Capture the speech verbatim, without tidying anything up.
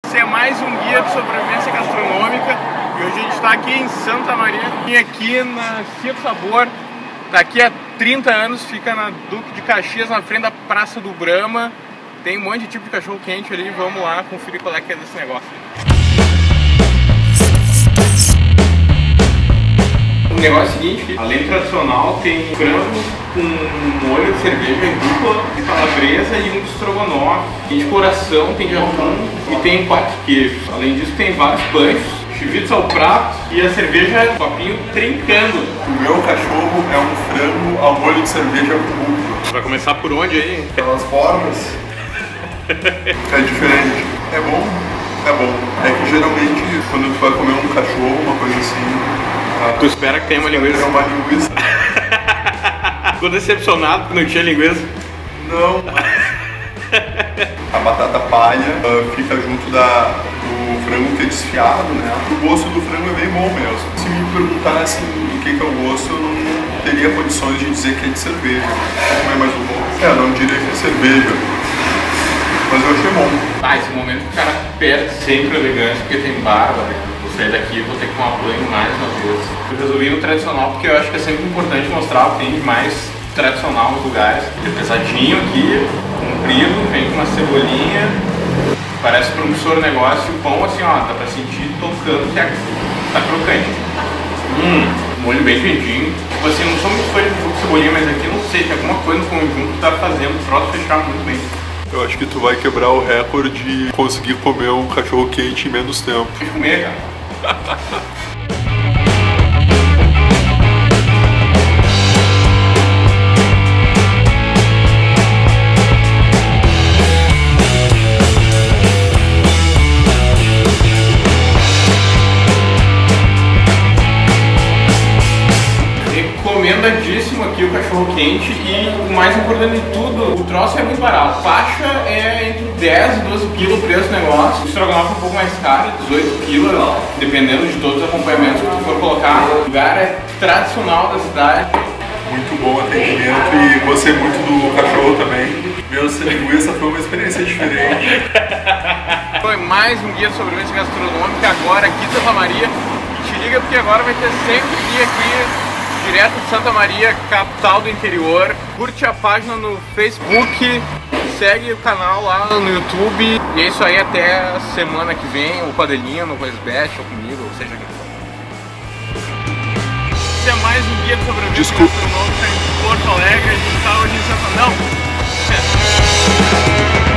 Esse é mais um guia de sobrevivência gastronômica e hoje a gente está aqui em Santa Maria, e aqui na Cito Sabor. Daqui a trinta anos fica na Duque de Caxias, na frente da Praça do Brahma. Tem um monte de tipo de cachorro quente ali, vamos lá conferir qual é que é desse negócio. O negócio é o seguinte, além do tradicional, tem frango com molho de cerveja em dupla, de calabresa e um estrogonofe. Tem de coração, tem de atum e tem quatro queijos. Além disso tem vários pães, chivitos ao prato e a cerveja, o copinho trincando. O meu cachorro é um frango ao molho de cerveja com dupla. Vai começar por onde aí? Pelas bordas. É diferente. É bom? É bom. É que geralmente quando tu vai comer um cachorro, uma coisa assim... Tu espera que tenha uma linguiça? É uma linguiça. Ficou decepcionado porque não tinha linguiça? Não. A batata palha uh, fica junto da, do frango que é desfiado, né? O gosto do frango é bem bom mesmo. Se me perguntassem o que, que é o gosto, eu não teria condições de dizer que é de cerveja. Como é mais um pouco? É, eu não diria que é cerveja. Mas eu achei bom. Ah, esse momento que o cara perde sempre a elegância porque tem barba, né? Vou sair daqui e vou ter que tomar banho mais uma vez. Eu resolvi no tradicional porque eu acho que é sempre importante mostrar o que tem de mais tradicional nos lugares. É pesadinho aqui, comprido, vem com uma cebolinha, parece promissor o negócio. O pão assim, ó, dá pra sentir tocando que é, tá crocante. Hum, molho bem quentinho. Tipo assim, eu não sou muito fã de cebolinha, mas aqui não sei, tem alguma coisa no conjunto que tá fazendo o troço fechar muito bem. Eu acho que tu vai quebrar o recorde de conseguir comer um cachorro quente em menos tempo. Deixa eu comer, cara. Recomendadíssimo aqui o cachorro quente e o mais importante de tudo, o troço é muito barato. Faixa é entre dez e doze pila o preço do negócio. O estrogonofe é um pouco mais caro, dezoito pila, dependendo de todos os acompanhamentos que tu for colocar. O lugar é tradicional da cidade. Muito bom atendimento e gostei muito do cachorro também. Meu, sem linguiça foi uma experiência diferente. Foi mais um guia de sobrevivência gastronômica agora aqui de Santa Maria. E te liga porque agora vai ter sempre guia aqui direto de Santa Maria, capital do interior. Curte a página no Facebook, segue o canal lá no YouTube. E é isso aí, até a semana que vem, ou com a Adelinha, no Voicebest, ou comigo, ou seja quem for. Esse é mais um guia de sobrevivência gastronômica em Porto Alegre. A gente tá hoje em Santa... Não!